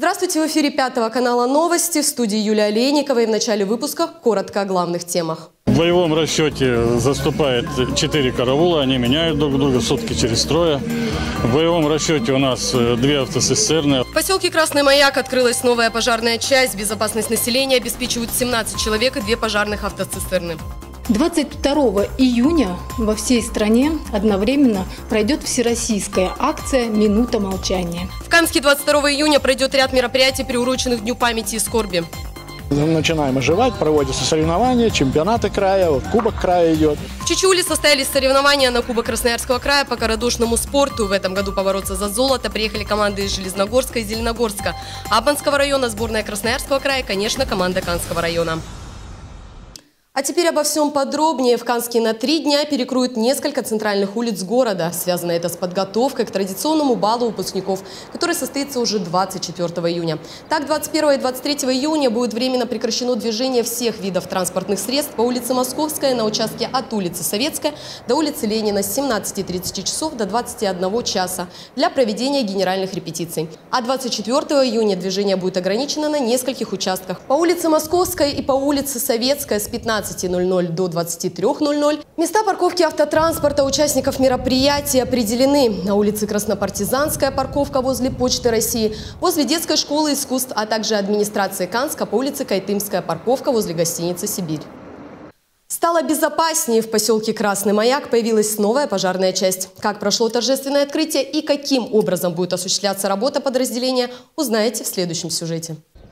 Здравствуйте, в эфире 5 канала новости, в студии Юлия Олейникова, и в начале выпуска коротко о главных темах. В боевом расчете заступает 4 караула, они меняют друг друга сутки через трое. В боевом расчете у нас 2 автоцистерны. В поселке Красный Маяк открылась новая пожарная часть. Безопасность населения обеспечивают 17 человек и 2 пожарных автоцистерны. 22 июня во всей стране одновременно пройдет всероссийская акция «Минута молчания». В Канске 22 июня пройдет ряд мероприятий, приуроченных к Дню памяти и скорби. Начинаем оживать, проводятся соревнования, чемпионаты края, вот Кубок края идет. В Чучуле состоялись соревнования на Кубок Красноярского края по карадошному спорту. В этом году побороться за золото приехали команды из Железногорска и Зеленогорска. Абанского района, сборная Красноярского края, конечно, команда Канского района. А теперь обо всем подробнее. В Канске на 3 дня перекроют несколько центральных улиц города. Связано это с подготовкой к традиционному балу выпускников, который состоится уже 24 июня. Так, 21 и 23 июня будет временно прекращено движение всех видов транспортных средств по улице Московская на участке от улицы Советская до улицы Ленина с 17:30 часов до 21 часа для проведения генеральных репетиций. А 24 июня движение будет ограничено на нескольких участках. По улице Московская и по улице Советская с 15:00 до 23:00. Места парковки автотранспорта участников мероприятия определены. На улице Краснопартизанская парковка возле Почты России, возле детской школы искусств, а также администрации Канска по улице Кайтымская парковка возле гостиницы «Сибирь». Стало безопаснее. В поселке Красный Маяк появилась новая пожарная часть. Как прошло торжественное открытие и каким образом будет осуществляться работа подразделения, узнаете в следующем сюжете.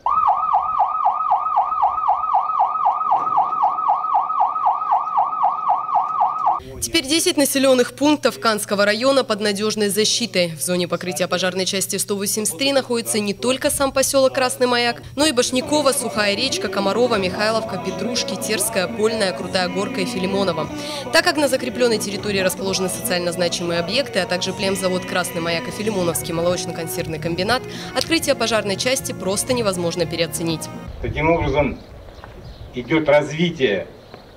Теперь 10 населенных пунктов Канского района под надежной защитой. В зоне покрытия пожарной части 183 находится не только сам поселок Красный Маяк, но и Башняково, Сухая речка, Комарова, Михайловка, Петрушки, Терская, Польная, Крутая Горка и Филимонова. Так как на закрепленной территории расположены социально значимые объекты, а также племзавод Красный Маяк и Филимоновский молочно-консервный комбинат, открытие пожарной части просто невозможно переоценить. Таким образом, идет развитие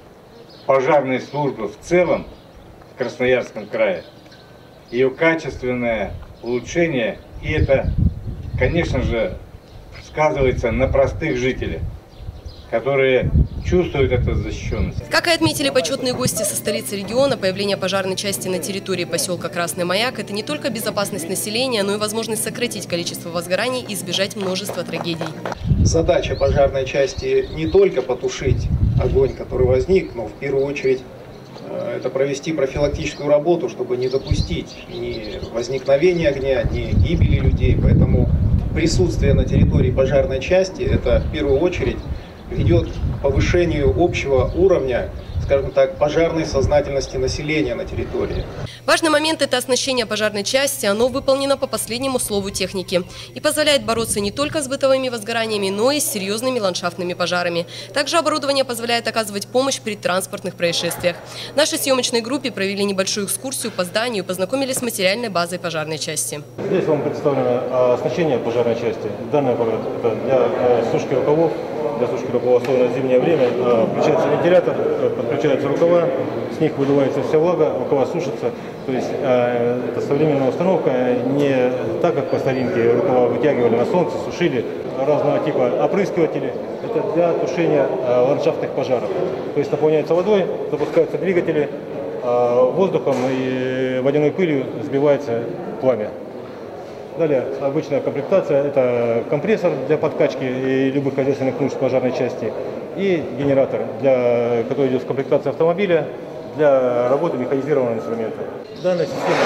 пожарной службы в целом в Красноярском крае, ее качественное улучшение, и это, конечно же, сказывается на простых жителях, которые чувствуют эту защищенность. Как и отметили почетные гости со столицы региона, появление пожарной части на территории поселка Красный Маяк – это не только безопасность населения, но и возможность сократить количество возгораний и избежать множества трагедий. Задача пожарной части не только потушить огонь, который возник, но в первую очередь это провести профилактическую работу, чтобы не допустить ни возникновения огня, ни гибели людей. Поэтому присутствие на территории пожарной части – это в первую очередь ведет к повышению общего уровня, скажем так, пожарной сознательности населения на территории. Важный момент – это оснащение пожарной части. Оно выполнено по последнему слову техники и позволяет бороться не только с бытовыми возгораниями, но и с серьезными ландшафтными пожарами. Также оборудование позволяет оказывать помощь при транспортных происшествиях. В нашей съемочной группе провели небольшую экскурсию по зданию и познакомились с материальной базой пожарной части. Здесь вам представлено оснащение пожарной части. Данный аппарат – это для сушки рукавов. Для сушки рукава, особенно в зимнее время, включается вентилятор, подключаются рукава, с них выдувается вся влага, рукава сушатся. То есть это современная установка, не так, как по старинке рукава вытягивали на солнце, сушили. Разного типа опрыскиватели. Это для тушения ландшафтных пожаров. То есть наполняется водой, запускаются двигатели, воздухом и водяной пылью сбивается пламя. Далее обычная комплектация – это компрессор для подкачки и любых хозяйственных нужд пожарной части и генератор, который идет в комплектации автомобиля для работы механизированного инструмента. Данная система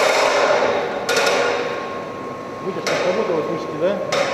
будет работать, слышите, да?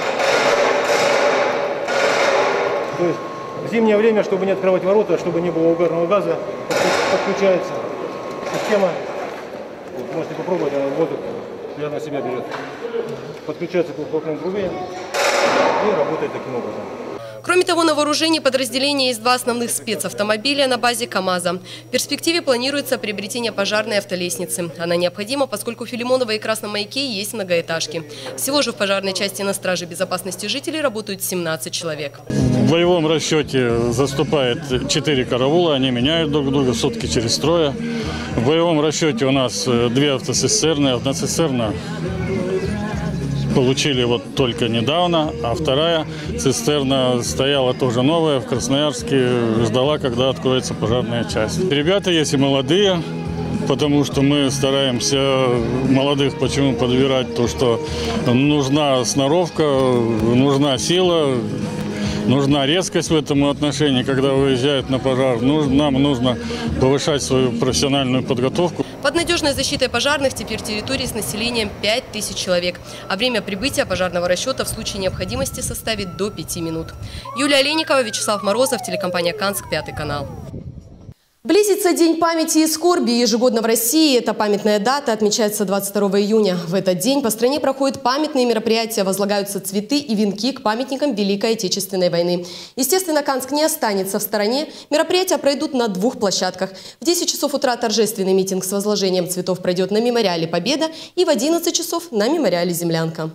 То есть в зимнее время, чтобы не открывать ворота, чтобы не было угарного газа, подключается система. Вот, можете попробовать, воздух я на себя берет. Подключается к выхлопной трубе и работает таким образом. Кроме того, на вооружении подразделения есть 2 основных спецавтомобиля на базе КАМАЗа. В перспективе планируется приобретение пожарной автолестницы. Она необходима, поскольку в Филимоново и Красном Маяке есть многоэтажки. Всего же в пожарной части на страже безопасности жителей работают 17 человек. В боевом расчете заступает 4 караула, они меняют друг друга сутки через трое. В боевом расчете у нас 2 автоцистерны. Одна цистерна получили вот только недавно, а вторая цистерна стояла тоже новая в Красноярске, ждала, когда откроется пожарная часть. Ребята есть и молодые, потому что мы стараемся молодых почему подбирать, то что нужна сноровка, нужна сила, нужна резкость в этом отношении, когда выезжают на пожар. Нам нужно повышать свою профессиональную подготовку. Под надежной защитой пожарных теперь территории с населением 5000 человек, а время прибытия пожарного расчета в случае необходимости составит до 5 минут. Юлия Олейникова, Вячеслав Морозов, телекомпания «Канск», 5 канал. Близится День памяти и скорби. Ежегодно в России эта памятная дата отмечается 22 июня. В этот день по стране проходят памятные мероприятия, возлагаются цветы и венки к памятникам Великой Отечественной войны. Естественно, Канск не останется в стороне. Мероприятия пройдут на 2 площадках. В 10 часов утра торжественный митинг с возложением цветов пройдет на мемориале «Победа» и в 11 часов на мемориале «Землянка».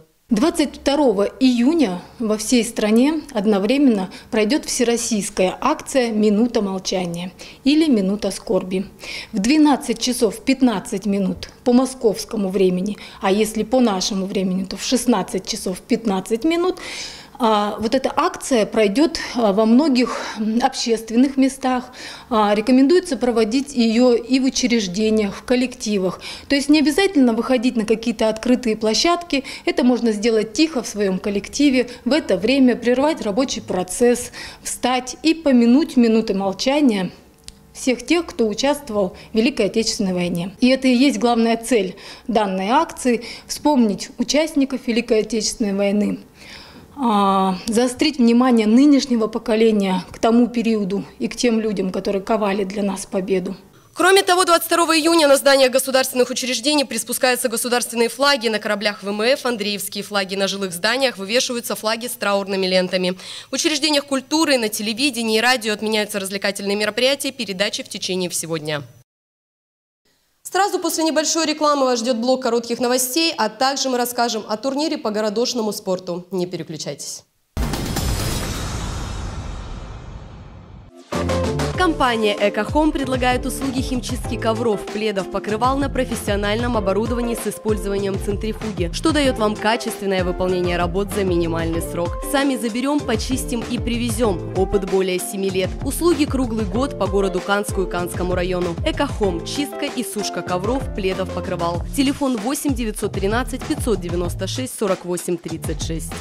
22 июня во всей стране одновременно пройдет всероссийская акция «Минута молчания» или «Минута скорби». В 12 часов 15 минут по московскому времени, а если по нашему времени, то в 16 часов 15 минут, вот эта акция пройдет во многих общественных местах. Рекомендуется проводить ее и в учреждениях, в коллективах. То есть не обязательно выходить на какие-то открытые площадки. Это можно сделать тихо в своем коллективе, в это время прервать рабочий процесс, встать и помянуть минуты молчания всех тех, кто участвовал в Великой Отечественной войне. И это и есть главная цель данной акции – вспомнить участников Великой Отечественной войны, заострить внимание нынешнего поколения к тому периоду и к тем людям, которые ковали для нас победу. Кроме того, 22 июня на зданиях государственных учреждений приспускаются государственные флаги. На кораблях ВМФ, андреевские флаги, на жилых зданиях вывешиваются флаги с траурными лентами. В учреждениях культуры, на телевидении и радио отменяются развлекательные мероприятия, передачи в течение всего дня. Сразу после небольшой рекламы вас ждет блок коротких новостей, а также мы расскажем о турнире по городошному спорту. Не переключайтесь. Компания «Экохом» предлагает услуги химчистки ковров, пледов, покрывал на профессиональном оборудовании с использованием центрифуги, что дает вам качественное выполнение работ за минимальный срок. Сами заберем, почистим и привезем. Опыт более 7 лет. Услуги круглый год по городу Канску и Канскому району. «Экохом» – чистка и сушка ковров, пледов, покрывал. Телефон 8 913 596 48 36.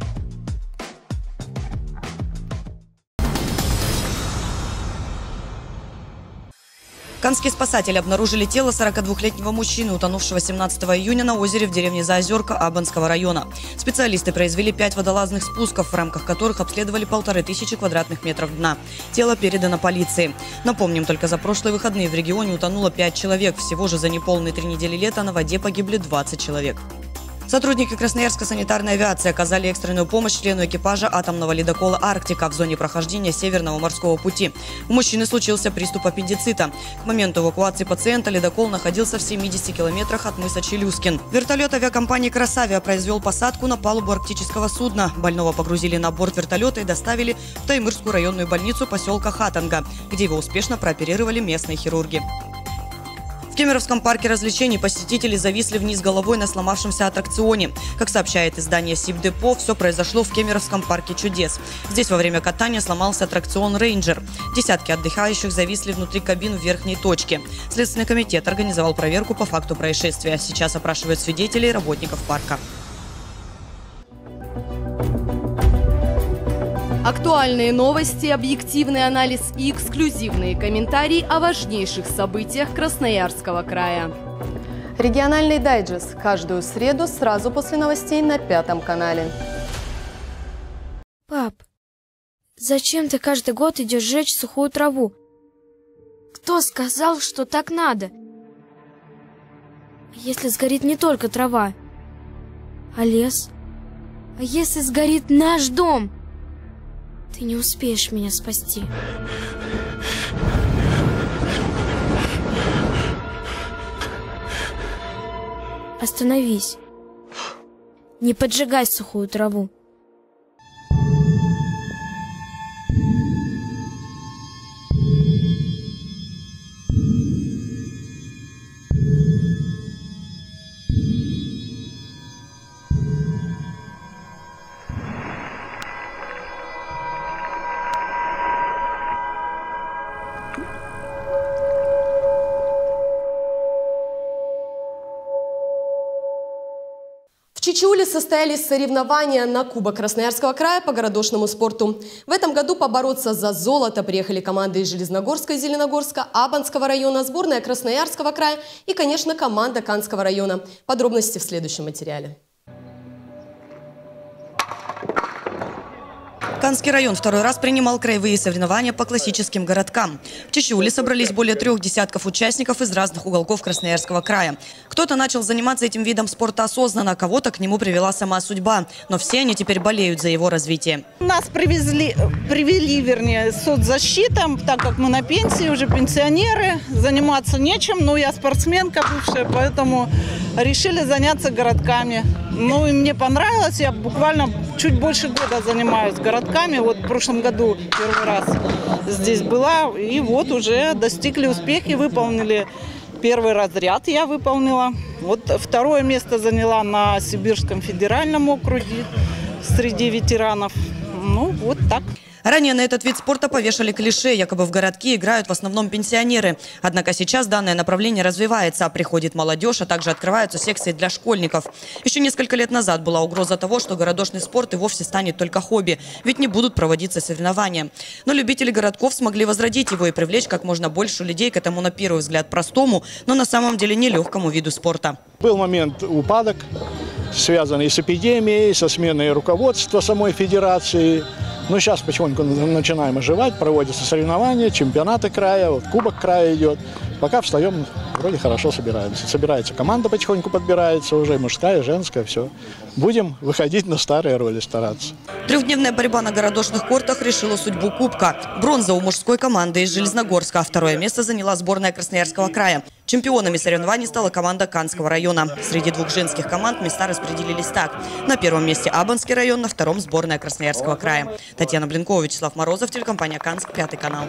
Канские спасатели обнаружили тело 42-летнего мужчины, утонувшего 17 июня на озере в деревне Заозерка Абанского района. Специалисты произвели 5 водолазных спусков, в рамках которых обследовали 1500 квадратных метров дна. Тело передано полиции. Напомним, только за прошлые выходные в регионе утонуло 5 человек. Всего же за неполные 3 недели лета на воде погибли 20 человек. Сотрудники Красноярской санитарной авиации оказали экстренную помощь члену экипажа атомного ледокола «Арктика» в зоне прохождения Северного морского пути. У мужчины случился приступ аппендицита. К моменту эвакуации пациента ледокол находился в 70 километрах от мыса Челюскин. Вертолет авиакомпании «Красавиа» произвел посадку на палубу арктического судна. Больного погрузили на борт вертолета и доставили в Таймырскую районную больницу поселка Хатанга, где его успешно прооперировали местные хирурги. В Кемеровском парке развлечений посетители зависли вниз головой на сломавшемся аттракционе. Как сообщает издание Сибдепо, все произошло в Кемеровском парке чудес. Здесь во время катания сломался аттракцион «Рейнджер». Десятки отдыхающих зависли внутри кабин в верхней точке. Следственный комитет организовал проверку по факту происшествия. Сейчас опрашивают свидетелей и работников парка. Актуальные новости, объективный анализ и эксклюзивные комментарии о важнейших событиях Красноярского края. Региональный дайджест каждую среду сразу после новостей на 5 канале. Пап, зачем ты каждый год идешь жечь сухую траву? Кто сказал, что так надо? Если сгорит не только трава, а лес? А если сгорит наш дом? Ты не успеешь меня спасти. Остановись. Не поджигай сухую траву. Чичиуле состоялись соревнования на Кубок Красноярского края по городошному спорту. В этом году побороться за золото приехали команды из Железногорска и Зеленогорска, Абанского района, сборная Красноярского края и, конечно, команда Канского района. Подробности в следующем материале. Канский район второй раз принимал краевые соревнования по классическим городкам. В Чичиуле собрались более 3 десятков участников из разных уголков Красноярского края. Кто-то начал заниматься этим видом спорта осознанно, кого-то к нему привела сама судьба. Но все они теперь болеют за его развитие. Нас привели, соцзащита, так как мы на пенсии, уже пенсионеры, заниматься нечем. Но я спортсменка бывшая, поэтому решили заняться городками. Ну и мне понравилось, я буквально чуть больше года занимаюсь городками. Вот в прошлом году первый раз здесь была, и вот уже достигли успехи, выполнили первый разряд, я выполнила. Вот второе место заняла на Сибирском федеральном округе среди ветеранов. Ну вот так. Ранее на этот вид спорта повешали клише, якобы в городки играют в основном пенсионеры. Однако сейчас данное направление развивается, приходит молодежь, а также открываются секции для школьников. Еще несколько лет назад была угроза того, что городошный спорт и вовсе станет только хобби, ведь не будут проводиться соревнования. Но любители городков смогли возродить его и привлечь как можно больше людей к этому, на первый взгляд, простому, но на самом деле нелегкому виду спорта. Был момент упадок, связанный с эпидемией, со сменой руководства самой федерации. Но сейчас потихоньку начинаем оживать, проводятся соревнования, чемпионаты края, вот Кубок края идет. Пока встаем, вроде хорошо собираемся. Собирается команда, потихоньку подбирается уже, мужская, женская, все. Будем выходить на старые роли, стараться. Трехдневная борьба на городошных кортах решила судьбу Кубка. Бронза у мужской команды из Железногорска, а второе место заняла сборная Красноярского края. Чемпионами соревнований стала команда Канского района. Среди двух женских команд места распределились так. На первом месте Абанский район, на втором сборная Красноярского края. Татьяна Блинкова, Вячеслав Морозов, телекомпания «Канск», 5 канал.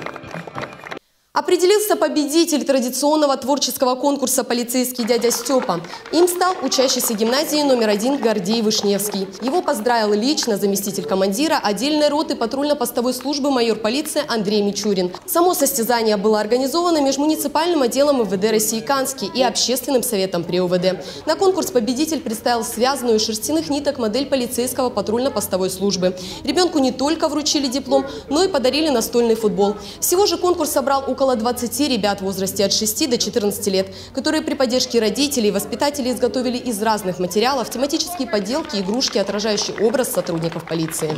Определился победитель традиционного творческого конкурса «Полицейский дядя Степа». Им стал учащийся гимназии номер 1 Гордей Вышневский. Его поздравил лично заместитель командира отдельной роты патрульно-постовой службы майор полиции Андрей Мичурин. Само состязание было организовано межмуниципальным отделом МВД России Канске и общественным советом при УВД. На конкурс победитель представил связанную из шерстяных ниток модель полицейского патрульно-постовой службы. Ребенку не только вручили диплом, но и подарили настольный футбол. Всего же конкурс собрал около 20 ребят в возрасте от 6 до 14 лет, которые при поддержке родителей и воспитателей изготовили из разных материалов тематические поделки, игрушки, отражающие образ сотрудников полиции.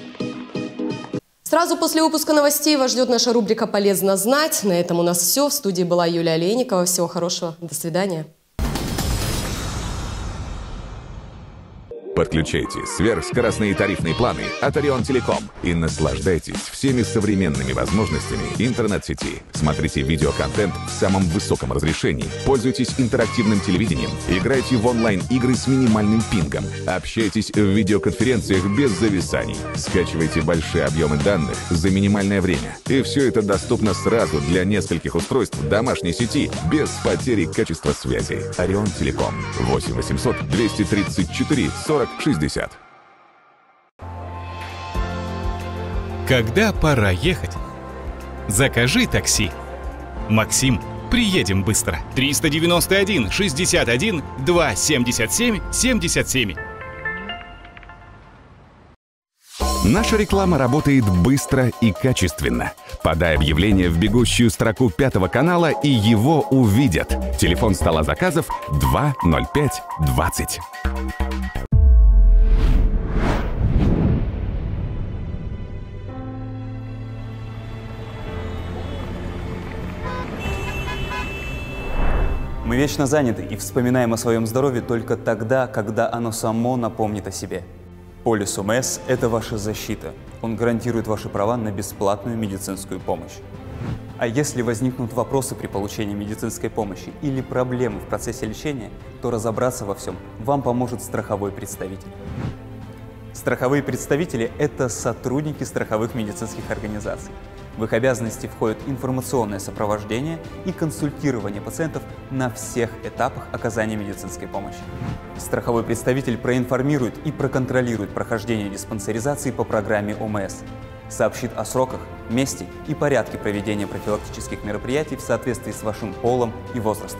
Сразу после выпуска новостей вас ждет наша рубрика «Полезно знать». На этом у нас все. В студии была Юлия Олейникова. Всего хорошего. До свидания. Подключайте сверхскоростные тарифные планы от Орион Телеком и наслаждайтесь всеми современными возможностями интернет-сети. Смотрите видеоконтент в самом высоком разрешении, пользуйтесь интерактивным телевидением, играйте в онлайн-игры с минимальным пингом, общайтесь в видеоконференциях без зависаний, скачивайте большие объемы данных за минимальное время. И все это доступно сразу для нескольких устройств домашней сети без потери качества связи. Орион Телеком. 8 800 234 40 60. Когда пора ехать? Закажи такси. Максим, приедем быстро. 391 61 2 77 77. Наша реклама работает быстро и качественно. Подай объявление в бегущую строку 5 канала, и его увидят. Телефон стола заказов 205 20. Мы вечно заняты и вспоминаем о своем здоровье только тогда, когда оно само напомнит о себе. Полис ОМС – это ваша защита. Он гарантирует ваши права на бесплатную медицинскую помощь. А если возникнут вопросы при получении медицинской помощи или проблемы в процессе лечения, то разобраться во всем вам поможет страховой представитель. Страховые представители – это сотрудники страховых медицинских организаций. В их обязанности входит информационное сопровождение и консультирование пациентов на всех этапах оказания медицинской помощи. Страховой представитель проинформирует и проконтролирует прохождение диспансеризации по программе ОМС, сообщит о сроках, месте и порядке проведения профилактических мероприятий в соответствии с вашим полом и возрастом,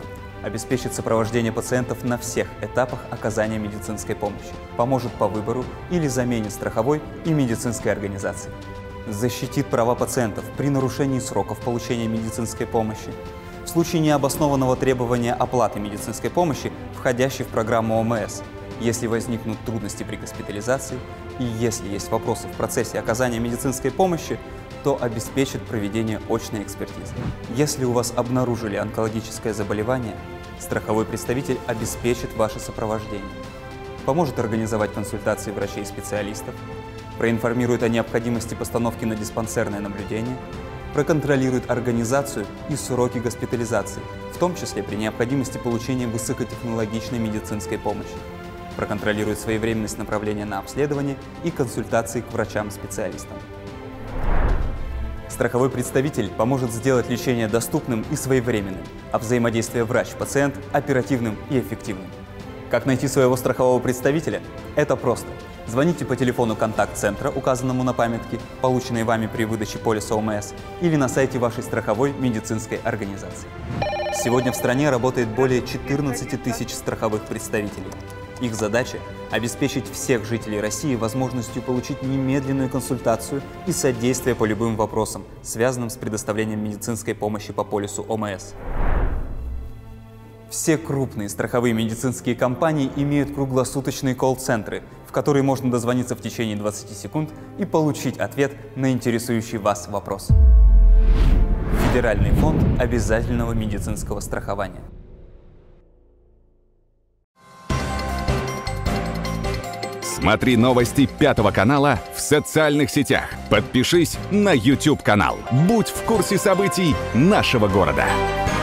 обеспечит сопровождение пациентов на всех этапах оказания медицинской помощи, поможет по выбору или замене страховой и медицинской организации, защитит права пациентов при нарушении сроков получения медицинской помощи, в случае необоснованного требования оплаты медицинской помощи, входящей в программу ОМС, если возникнут трудности при госпитализации и если есть вопросы в процессе оказания медицинской помощи, то обеспечит проведение очной экспертизы. Если у вас обнаружили онкологическое заболевание, страховой представитель обеспечит ваше сопровождение, поможет организовать консультации врачей-специалистов, проинформирует о необходимости постановки на диспансерное наблюдение, проконтролирует организацию и сроки госпитализации, в том числе при необходимости получения высокотехнологичной медицинской помощи, проконтролирует своевременность направления на обследование и консультации к врачам-специалистам. Страховой представитель поможет сделать лечение доступным и своевременным, а взаимодействие врач-пациент оперативным и эффективным. Как найти своего страхового представителя? Это просто. Звоните по телефону контакт-центра, указанному на памятке, полученной вами при выдаче полиса ОМС, или на сайте вашей страховой медицинской организации. Сегодня в стране работает более 14 тысяч страховых представителей. Их задача – обеспечить всех жителей России возможностью получить немедленную консультацию и содействие по любым вопросам, связанным с предоставлением медицинской помощи по полису ОМС. Все крупные страховые медицинские компании имеют круглосуточные колл-центры, в которые можно дозвониться в течение 20 секунд и получить ответ на интересующий вас вопрос. Федеральный фонд обязательного медицинского страхования. Смотри новости Пятого канала в социальных сетях. Подпишись на YouTube-канал. Будь в курсе событий нашего города.